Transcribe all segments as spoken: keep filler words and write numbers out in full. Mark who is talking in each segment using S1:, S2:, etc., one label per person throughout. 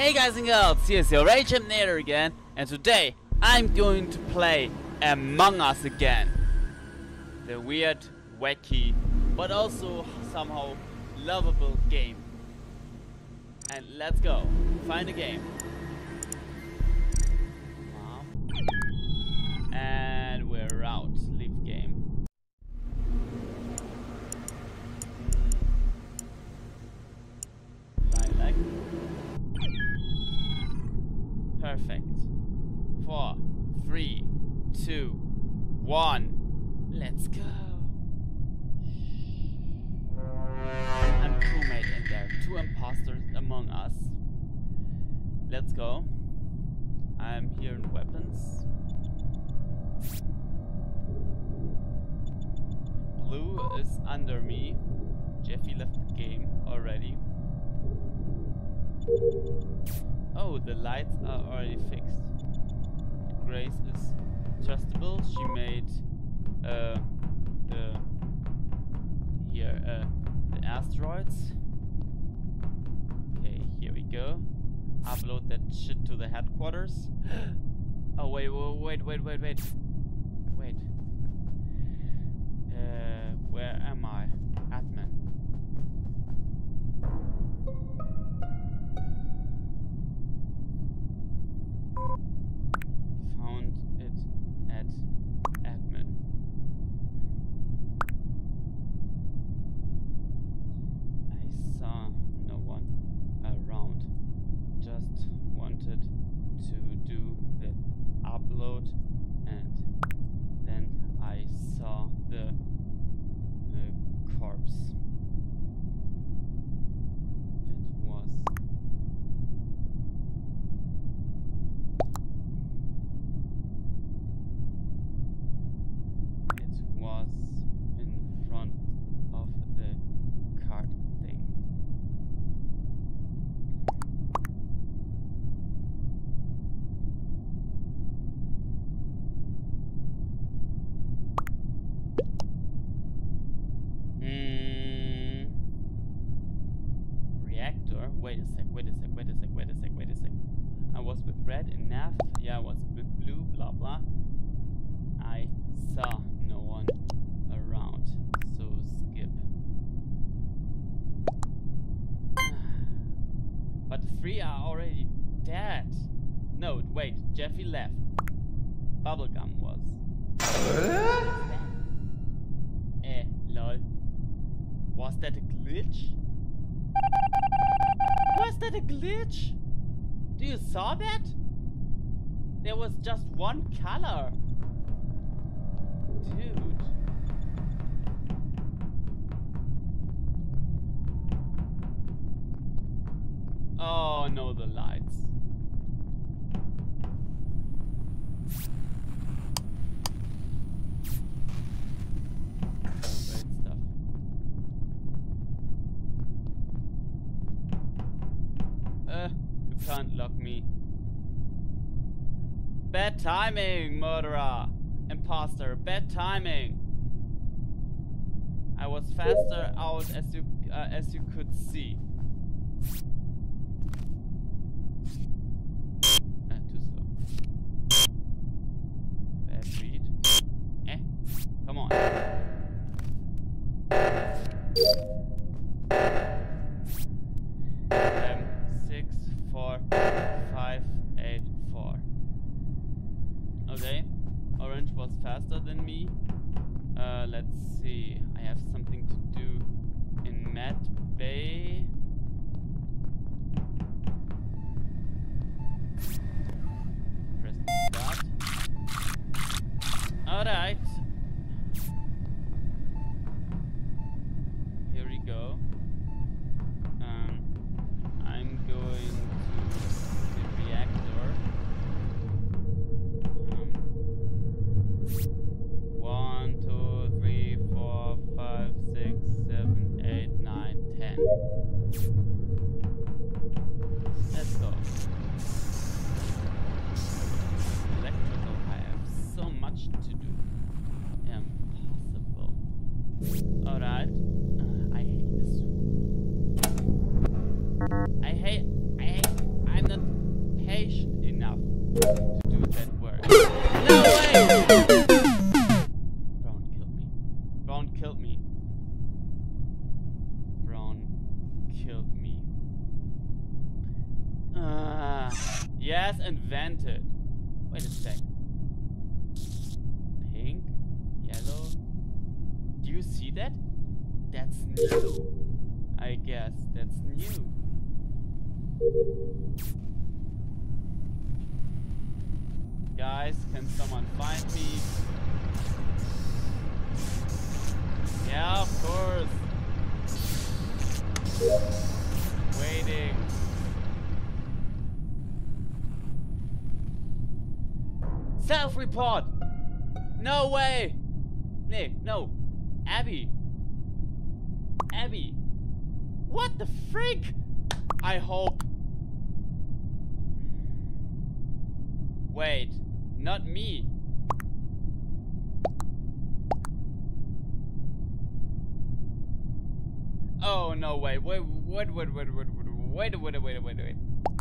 S1: Hey guys and girls, here's your Achampnator again, and today I'm going to play Among Us again. The weird, wacky, but also somehow lovable game. And let's go, find a game. And we're out, leave game. Lilac. Perfect. Four, three, two, one. Let's go. And crewmate in there. Two imposters among us. Let's go. I'm here in weapons. Blue is under me. Jeffy left the game already. Oh, the lights are already fixed. Grace is trustable. She made uh, the here uh, the asteroids. Okay, here we go. Upload that shit to the headquarters. Oh wait, wait, wait, wait, wait, wait. Uh, where am I? Admin. Found it at admin. I saw no one around. Just wanted to do the upload, and then I saw the uh, corpse. It was it was in front of the card thing. Hmm. Reactor. Wait a sec. Wait a sec. Wait a sec. Wait a sec. Wait a sec. I was with red in N A F. Yeah, I was with blue. Blah blah. I saw no one around, so skip. But the three are already dead. No, wait. Jeffy left. Bubblegum was. Eh, lol. Was that a glitch? Was that a glitch? Do you saw that? There was just one color. Dude. Oh no, the lights. Can't lock me. Bad timing, murderer. Imposter. Bad timing. I was faster out as you uh, as you could see. Uh, too slow. Bad read. Eh? Come on. Um, six. Four, five, eight, four. Okay, orange was faster than me. Uh, let's see. I have something to do in Med Bay. Press start. All right. Here we go. Um, I'm going. Let's go. Electrical, I have so much to do. Impossible. Alright. Uh, I hate this. I hate, I hate, I'm not killed me. Ah, yes, invented. Wait a sec. Pink, yellow. Do you see that? That's new. I guess that's new. Guys, can someone find me? Yeah, of course. Waiting. Self-report! No way! Nee, no. Abby. Abby. What the freak? I hope. Wait, not me. Oh no! Wait! Wait! Wait! Wait! Wait! Wait! Wait! Wait! Wait! Wait! Wait! Wait!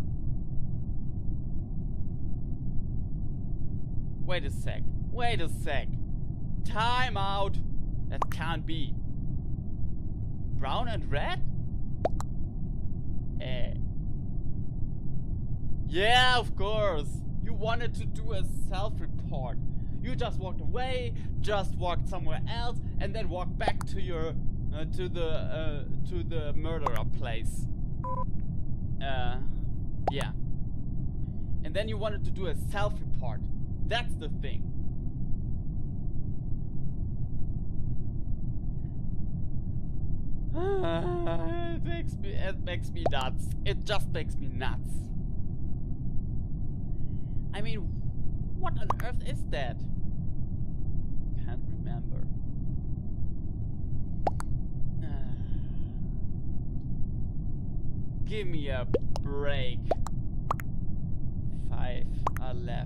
S1: Wait a sec. Wait a sec. Time out. That can't be. Brown and red? Eh. Yeah, of course. You wanted to do a self-report. You just walked away, just walked somewhere else, and then walked back to your uh, to the uh, to the murderer place. Uh, yeah. And then you wanted to do a self-report. That's the thing. it makes me it makes me nuts. It just makes me nuts. I mean, what on earth is that? Can't remember. Give me a break. Five are left.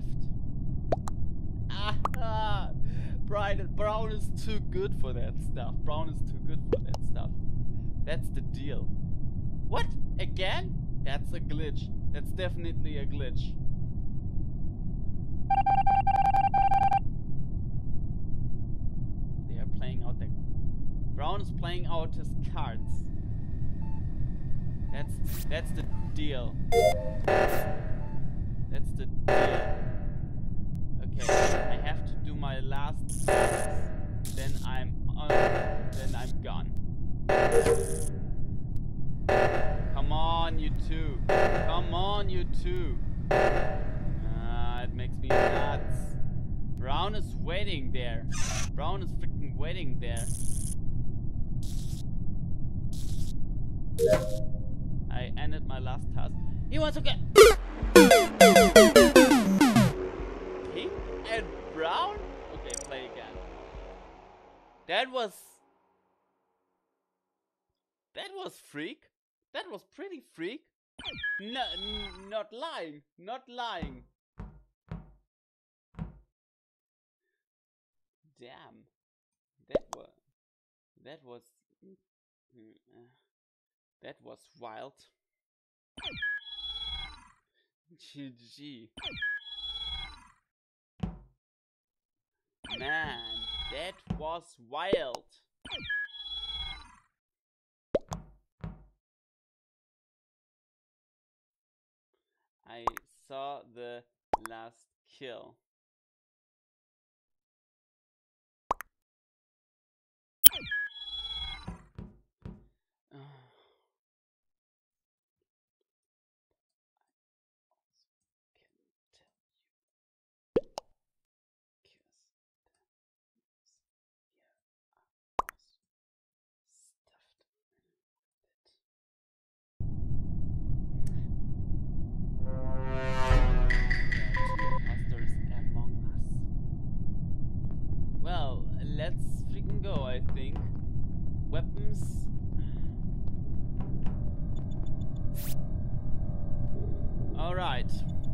S1: Ah, Brian, Brown is too good for that stuff. Brown is too good for that stuff. That's the deal. What? Again? That's a glitch. That's definitely a glitch. They are playing out their... Brown is playing out his cards. That's that's the deal. That's the deal. Okay, I have to do my last steps. Then I'm on. Then I'm gone. Come on, you two. Come on, you two. Ah, it makes me nuts. Brown is waiting there. Brown is freaking waiting there. I ended my last task. He wants to get pink and brown? Okay, play again. That was That was freak. That was pretty freak. No, n not lying. Not lying. Damn. That was That was uh, That was wild. G G. Man, that was wild. I saw the last kill. Let's freaking go, I think. Weapons. Alright.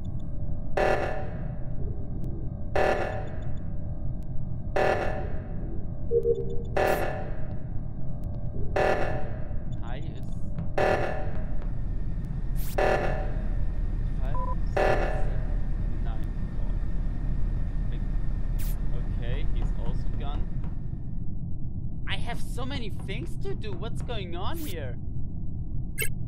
S1: High is five, six, seven, nine, four. Okay, he's also gone. I have so many things to do. What's going on here?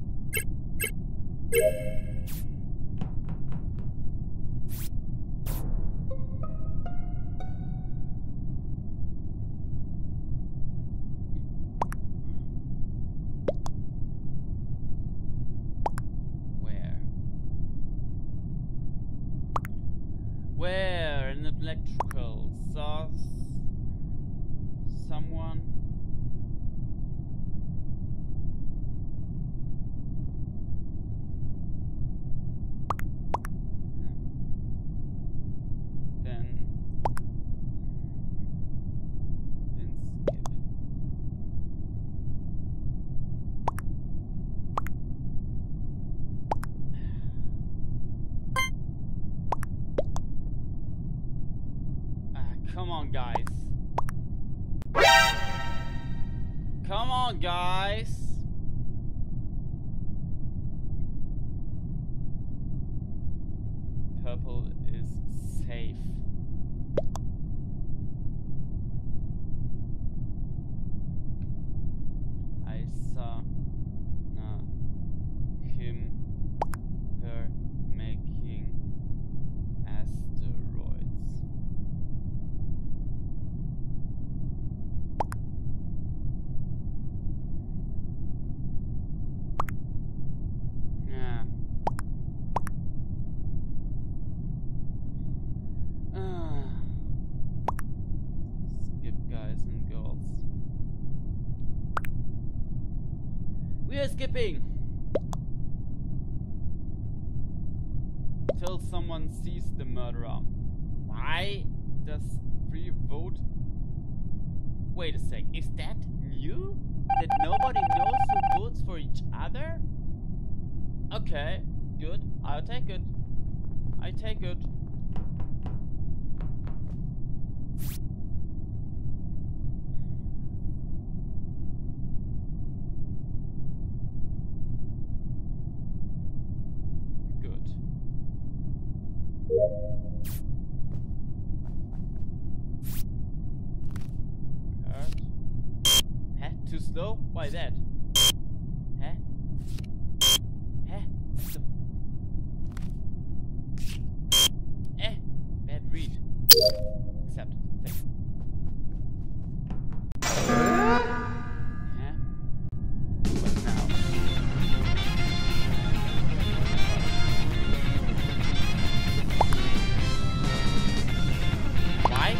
S1: Where? An electrical source? Someone? Then... Then skip. Come on, guys. Come on, guys. Purple is safe. I saw uh, him, her making asteroids. We are skipping till someone sees the murderer. Why does free vote? Wait a sec, is that new? That nobody knows who votes for each other? Okay, good. I'll take it. I take it. Huh? Too slow? Why that? Huh? Huh? So eh, bad read. Accept. Thanks. Huh? What now? Why?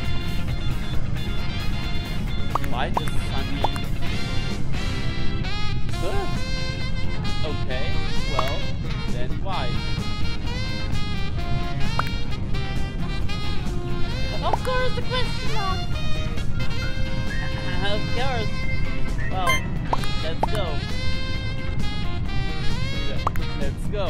S1: Why does Sunny? Huh? Okay, well, then why? Of course, the question mark! Of course! Well, let's go. Let's go.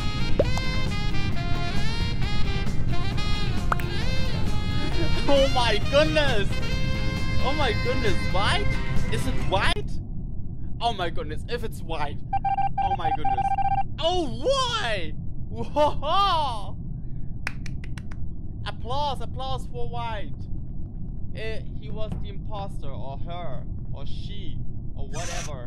S1: Oh my goodness! Oh my goodness, white? Is it white? Oh my goodness, if it's white. Oh my goodness. Oh, why? Whoa! Applause, applause for white. Uh, he was the imposter, or her, or she, or whatever.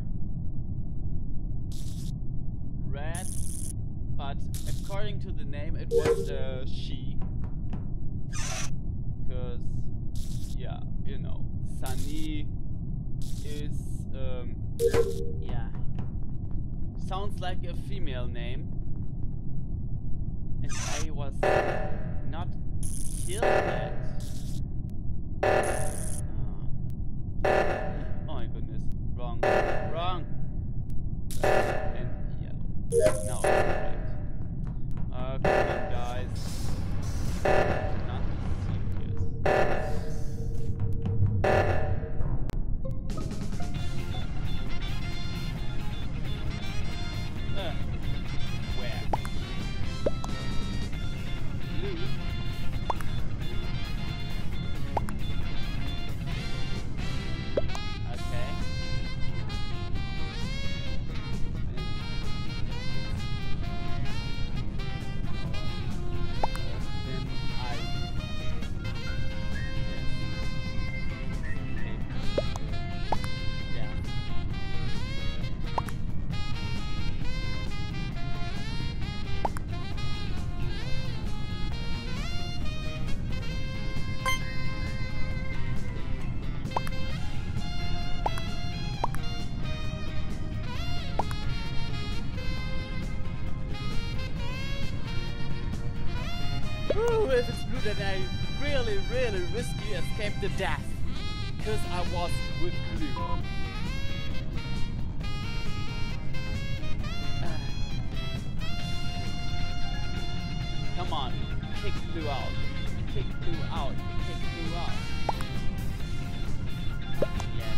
S1: Red, but according to the name, it was uh, she. Because, yeah, you know, Sunny is, um, yeah, sounds like a female name. And I was not killed yet. Uh, oh my goodness, wrong, wrong. Red and yellow. No, right. Uh, come on, guys. Not serious. Uh, where? Blue. Okay. if it's blue, then I really, really risky escape the death. Because I was with blue. Uh, come on, kick blue out. Kick blue out. Kick blue out. Yes.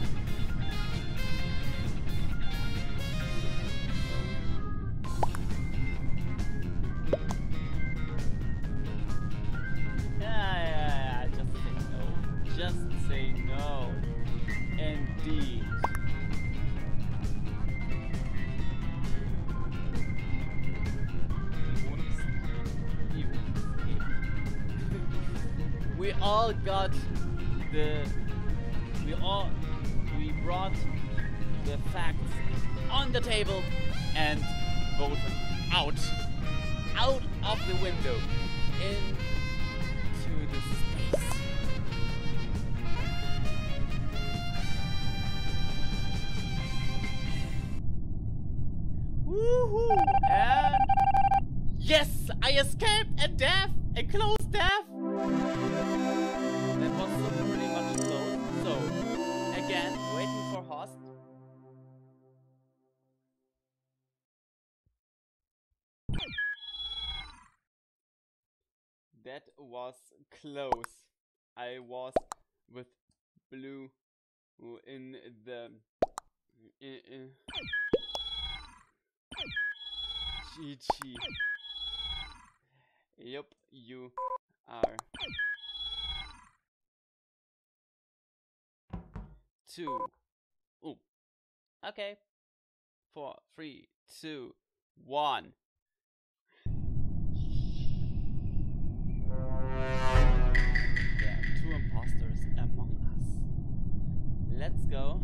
S1: Yeah, yeah, yeah. Just say no. Just say no. Indeed. We all got the, we all, we brought the facts on the table and voted out, out of the window, into the space. Woohoo! And yes, I escaped a death, a close death. That was so pretty much close. So, again, waiting for host. That was close. I was with blue in the in, in G G. Yep, you are two. Oh, okay. Four, three, two, one. There are two imposters among us. Let's go.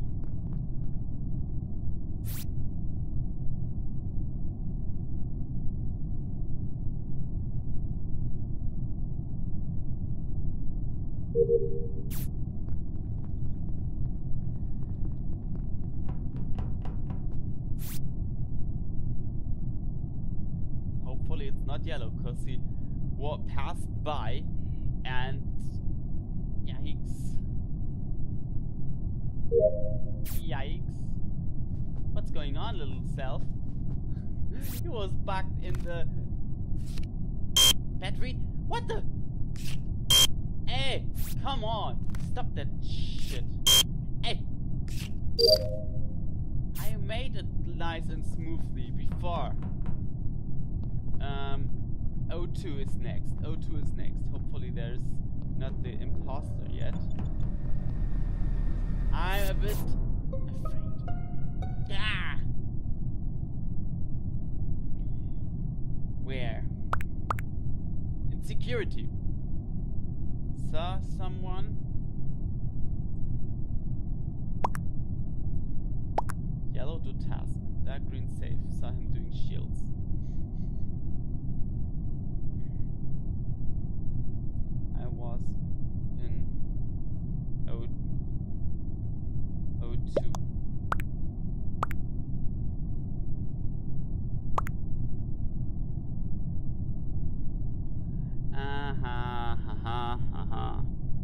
S1: Hopefully it's not yellow, because he walked passed by and yikes. Yikes. What's going on, little self? He was bugged in the battery. What the? Hey, come on. Stop that shit. Hey. I made it nice and smoothly before. Um, O two is next. O two is next. Hopefully there's not the imposter yet. I'm a bit afraid. Ah! Where? In security. Saw someone. Yellow do task. Dark green safe. Saw him doing shields. I was in O O2. Uh-huh, uh-huh, uh-huh.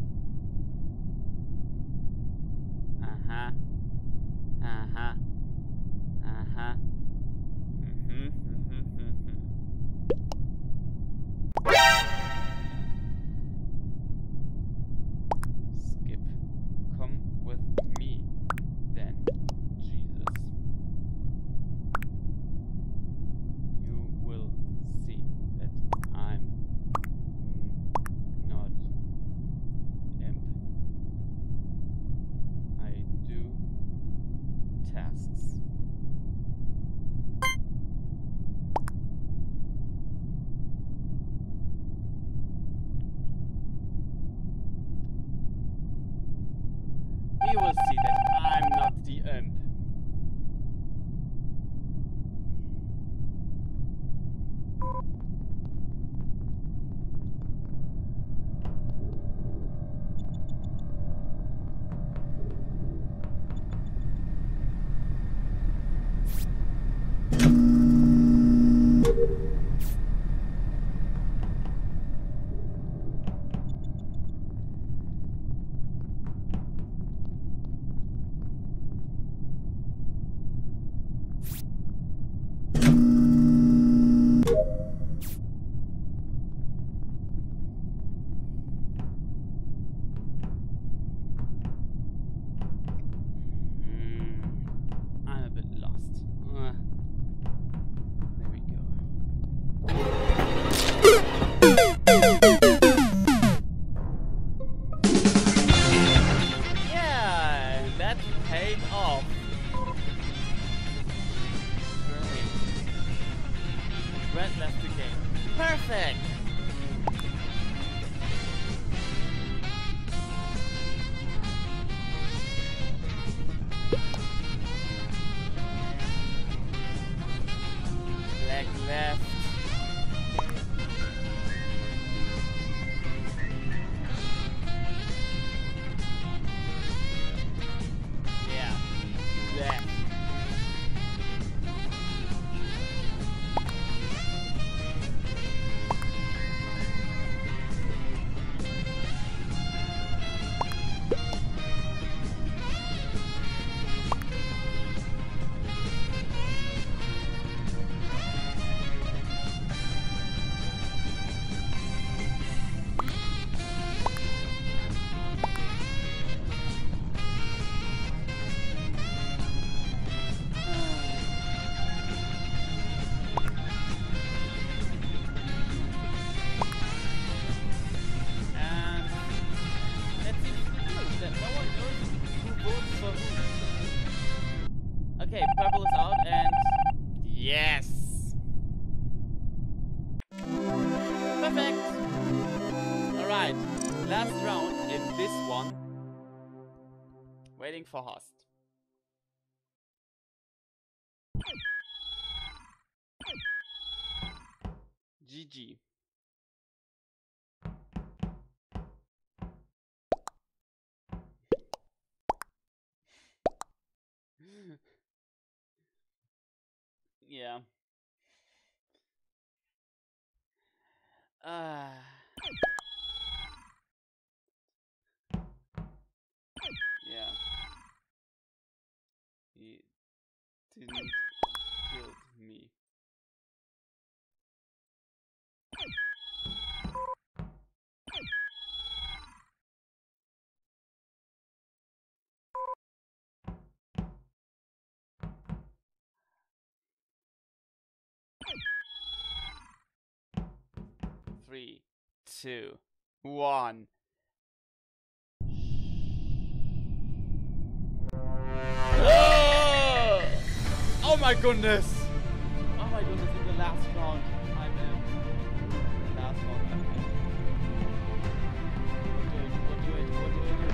S1: Uh-huh. Uh-huh. Uh-huh. Mm-hmm, mm-hmm, mm-hmm. Skip. Come with me, then, Jesus. You will see that I'm not imp. I do tasks. You will see that I'm not the imp. red left the game. Perfect! Black left. Yeah, left. Okay, purple is out and yes! Perfect! Alright, last round in this one. Waiting for host. G G. Yeah. Uh. Yeah. He didn't kill me. Three, two, one. Oh! Oh my goodness! Oh my goodness! In the last round, I'm in the last round. I'm in. What do it? What do it? What do it?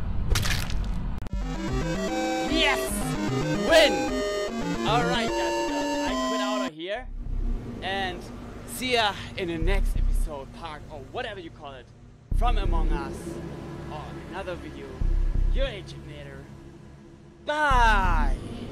S1: Win! Alright guys, and see ya in the next episode, part, or whatever you call it, from Among Us, or another video. Your Achampnator. Bye!